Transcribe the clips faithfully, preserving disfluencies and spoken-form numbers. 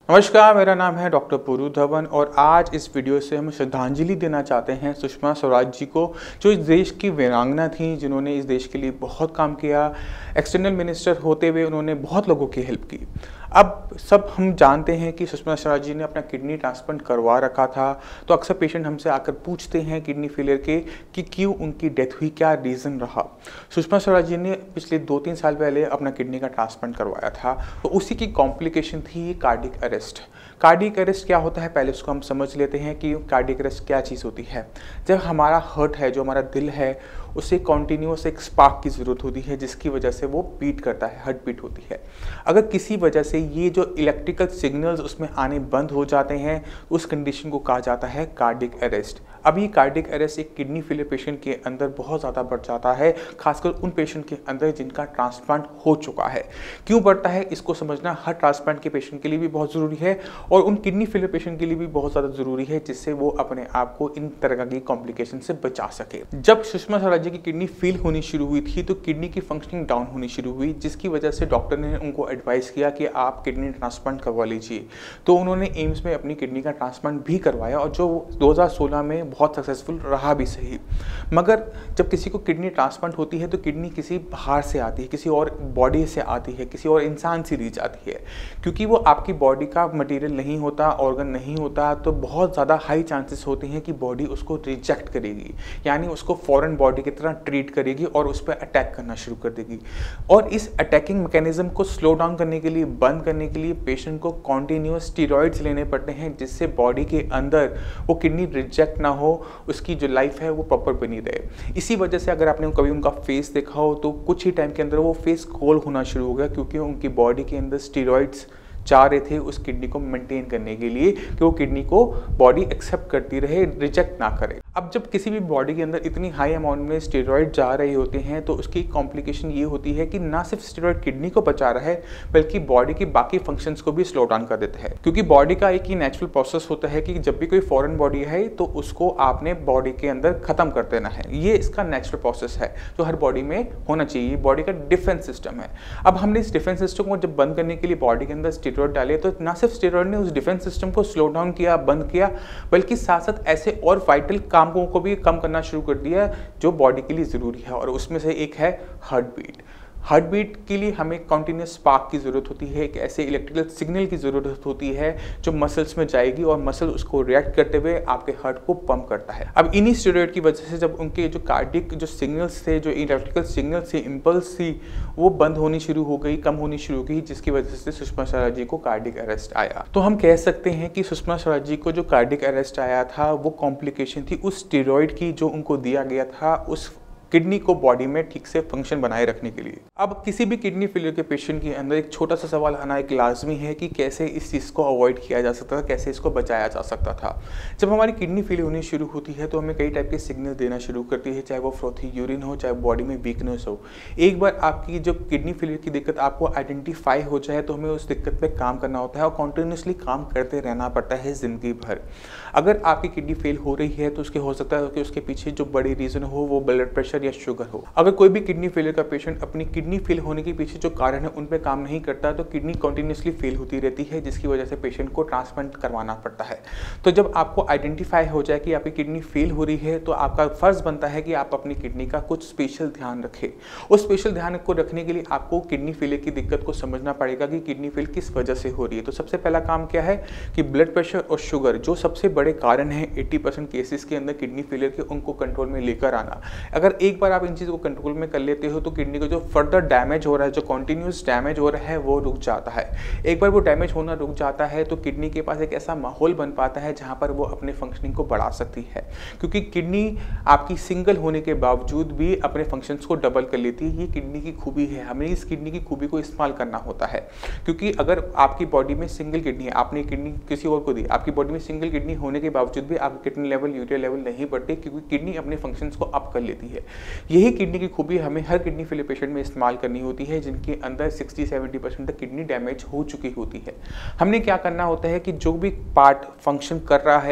नमस्कार, मेरा नाम है डॉक्टर पुरु धवन और आज इस वीडियो से हम श्रद्धांजलि देना चाहते हैं सुषमा स्वराज जी को, जो इस देश की वीरांगना थी, जिन्होंने इस देश के लिए बहुत काम किया। एक्सटर्नल मिनिस्टर होते हुए उन्होंने बहुत लोगों की हेल्प की। अब सब हम जानते हैं कि सुषमा स्वराज जी ने अपना किडनी ट्रांसप्लांट करवा रखा था, तो अक्सर पेशेंट हमसे आकर पूछते हैं किडनी फेलियर के कि क्यों उनकी डेथ हुई, क्या रीज़न रहा। सुषमा स्वराज जी ने पिछले दो तीन साल पहले अपना किडनी का ट्रांसप्लांट करवाया था, तो उसी की कॉम्प्लिकेशन थी कार्डिक अरेस्ट। कार्डिक अरेस्ट क्या होता है, पहले उसको हम समझ लेते हैं कि कार्डिक अरेस्ट क्या चीज़ होती है। जब हमारा हार्ट है, जो हमारा दिल है, उसे कॉन्टीन्यूस एक स्पार्क की ज़रूरत होती है, जिसकी वजह से वो बीट करता है, हार्ट बीट होती है। अगर किसी वजह से ये जो इलेक्ट्रिकल सिग्नल्स उसमें आने बंद हो जाते हैं, उस कंडीशन को कहा जाता है कार्डिक अरेस्ट। अब ये कार्डिक अरेस्ट एक किडनी फेलियर पेशेंट के अंदर बहुत ज़्यादा बढ़ जाता है, खासकर उन पेशेंट के अंदर जिनका ट्रांसप्लांट हो चुका है। क्यों बढ़ता है, इसको समझना हर ट्रांसप्लांट के पेशेंट के लिए भी बहुत ज़रूरी है और उन किडनी फेलियर पेशेंट के लिए भी बहुत ज़्यादा ज़रूरी है, जिससे वो अपने आप को इन तरह की कॉम्प्लिकेशन से बचा सके। जब सुषमा स्वराज जी की किडनी फेल होनी शुरू हुई थी, तो किडनी की फंक्शनिंग डाउन होनी शुरू हुई, जिसकी वजह से डॉक्टर ने उनको एडवाइस किया कि आप किडनी ट्रांसप्लांट करवा लीजिए। तो उन्होंने एम्स में अपनी किडनी का ट्रांसप्लांट भी करवाया और जो दो हज़ार सोलह में बहुत सक्सेसफुल रहा भी सही। मगर जब किसी को किडनी ट्रांसप्लांट होती है तो किडनी किसी बाहर से आती है, किसी और बॉडी से आती है, किसी और इंसान से ली जाती है। क्योंकि वो आपकी बॉडी का मटेरियल नहीं होता, ऑर्गन नहीं होता, तो बहुत ज़्यादा हाई चांसेस होते हैं कि बॉडी उसको रिजेक्ट करेगी, यानी उसको फॉरेन बॉडी की तरह ट्रीट करेगी और उस पर अटैक करना शुरू कर देगी। और इस अटैकिंग मैकेनिज्म को स्लो डाउन करने के लिए, बंद करने के लिए पेशेंट को कॉन्टिन्यूस स्टेरॉइड्स लेने पड़ते हैं, जिससे बॉडी के अंदर वो किडनी रिजेक्ट ना हो, उसकी जो लाइफ है वो प्रॉपर बनी रहे। इसी वजह से अगर आपने कभी उनका फेस देखा हो तो कुछ ही टाइम के अंदर वो फेस कोल्ड होना शुरू हो गया, क्योंकि उनकी बॉडी के अंदर स्टेरॉइड्स चाह रहे थे उस किडनी को मेंटेन करने के लिए कि वो किडनी को बॉडी एक्सेप्ट करती रहे, रिजेक्ट ना करे। अब जब किसी भी बॉडी के अंदर इतनी हाई अमाउंट में स्टेरॉइड जा रहे होते हैं, तो उसकी कॉम्प्लिकेशन ये होती है कि ना सिर्फ स्टेरॉइड किडनी को बचा रहा है, बल्कि बॉडी की बाकी फंक्शंस को भी स्लो डाउन कर देता है। क्योंकि बॉडी का एक ही नेचुरल प्रोसेस होता है कि जब भी कोई फॉरेन बॉडी है तो उसको आपने बॉडी के अंदर खत्म कर देना है। ये इसका नेचुरल प्रोसेस है जो हर बॉडी में होना चाहिए, बॉडी का डिफेंस सिस्टम है। अब हमने इस डिफेंस सिस्टम को जब बंद करने के लिए बॉडी के अंदर स्टेरॉइड डाले, तो ना सिर्फ स्टेरॉइड ने उस डिफेंस सिस्टम को स्लो डाउन किया, बंद किया, बल्कि साथ साथ ऐसे और वाइटल कामों को भी कम करना शुरू कर दिया जो बॉडी के लिए ज़रूरी है। और उसमें से एक है हार्ट बीट। हार्ट बीट के लिए हमें कॉन्टिन्यूस स्पार्क की ज़रूरत होती है, एक ऐसे इलेक्ट्रिकल सिग्नल की ज़रूरत होती है जो मसल्स में जाएगी और मसल उसको रिएक्ट करते हुए आपके हार्ट को पंप करता है। अब इन्हीं स्टेरॉइड की वजह से जब उनके जो कार्डिक जो सिग्नल्स थे, जो इलेक्ट्रिकल सिग्नल्स थी, इम्पल्स थी, वो बंद होनी शुरू हो गई, कम होनी शुरू हो गई, जिसकी वजह से सुषमा स्वराज जी को कार्डिक अरेस्ट आया। तो हम कह सकते हैं कि सुषमा स्वराज जी को जो कार्डिक अरेस्ट आया था वो कॉम्प्लिकेशन थी उस स्टेरॉइड की जो उनको दिया गया था उस किडनी को बॉडी में ठीक से फंक्शन बनाए रखने के लिए। अब किसी भी किडनी फेलियर के पेशेंट के अंदर एक छोटा सा सवाल आना एक लाजमी है कि कैसे इस चीज़ को अवॉइड किया जा सकता था, कैसे इसको बचाया जा सकता था। जब हमारी किडनी फेलियर होनी शुरू होती है तो हमें कई टाइप के सिग्नल देना शुरू करती है, चाहे वो फ्रोथी यूरिन हो, चाहे बॉडी में वीकनेस हो। एक बार आपकी जो किडनी फेलियर की दिक्कत आपको आइडेंटिफाई हो जाए तो हमें उस दिक्कत पर काम करना होता है और कॉन्टिन्यूसली काम करते रहना पड़ता है ज़िंदगी भर। अगर आपकी किडनी फेल हो रही है तो उसके हो सकता है कि उसके पीछे जो बड़ी रीज़न हो वो ब्लड प्रेशर या शुगर हो। अगर कोई भी किडनी फेलियर का पेशेंट अपनी किडनी फेल होने के पीछे जो कारण है उन पे काम नहीं करता, तो किडनी कंटिन्यूसली फेल होती रहती है, जिसकी वजह से पेशेंट को ट्रांसप्लांट करवाना पड़ता है। तो जब आपको आइडेंटिफाई हो जाए कि आपकी किडनी फेल हो रही है, तो आपका फर्ज बनता है कि आप अपनी किडनी का कुछ स्पेशल ध्यान रखें। उस स्पेशल ध्यान को रखने के लिए आपको किडनी फेलियर की दिक्कत को समझना पड़ेगा कि किडनी फेल किस वजह से हो रही है। तो सबसे पहला काम क्या है कि ब्लड प्रेशर और शुगर जो सबसे बड़े कारण हैं अस्सी परसेंट केसेस के अंदर किडनी फेलियर के, उनको कंट्रोल में लेकर आना। अगर एक बार आप इन चीज़ों को कंट्रोल में कर लेते हो तो किडनी को जो फर्दर डैमेज हो रहा है, जो कॉन्टिन्यूस डैमेज हो रहा है, वो रुक जाता है। एक बार वो डैमेज होना रुक जाता है तो किडनी के पास एक ऐसा माहौल बन पाता है जहाँ पर वो अपने फंक्शनिंग को बढ़ा सकती है, क्योंकि किडनी आपकी सिंगल होने के बावजूद भी अपने फंक्शंस को डबल कर लेती है। ये किडनी की खूबी है, हमें इस किडनी की खूबी को इस्तेमाल करना होता है। क्योंकि अगर आपकी बॉडी में सिंगल किडनी है, आपने किडनी किसी और को दी, आपकी बॉडी में सिंगल किडनी होने के बावजूद भी आपकी किडनी लेवल, यूरिया लेवल नहीं बढ़ते, क्योंकि किडनी अपने फंक्शंस को अप कर लेती है। यही किडनी की खूबी हमें हर किडनी फेलियर पेशेंट में इस्तेमाल करनी होती है जिनके अंदर साठ से सत्तर परसेंट तक किडनी डैमेज हो चुकी होती है। हमने क्या करना होता है कि जो भी पार्ट फंक्शन कर रहा है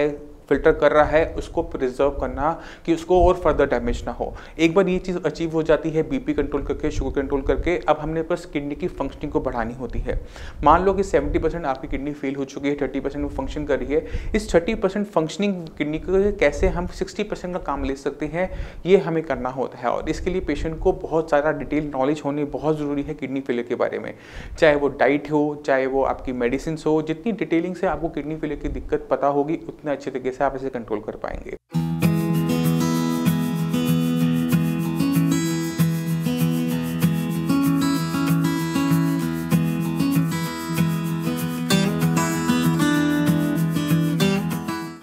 फिल्टर कर रहा है उसको प्रिजर्व करना कि उसको और फर्दर डैमेज ना हो। एक बार ये चीज़ अचीव हो जाती है बीपी कंट्रोल करके, शुगर कंट्रोल करके, अब हमने बस किडनी की फंक्शनिंग को बढ़ानी होती है। मान लो कि सेवेंटी परसेंट आपकी किडनी फेल हो चुकी है, थर्टी परसेंट वो फंक्शन कर रही है। इस थर्टी परसेंट फंक्शनिंग किडनी को कैसे हम सिक्सटी परसेंट का काम ले सकते हैं, ये हमें करना होता है। और इसके लिए पेशेंट को बहुत सारा डिटेल नॉलेज होनी बहुत ज़रूरी है किडनी फेलियर के बारे में, चाहे वो डाइट हो, चाहे वो आपकी मेडिसिन हो। जितनी डिटेलिंग से आपको किडनी फेलियर की दिक्कत पता होगी उतने अच्छे तरीके से आप इसे कंट्रोल कर पाएंगे।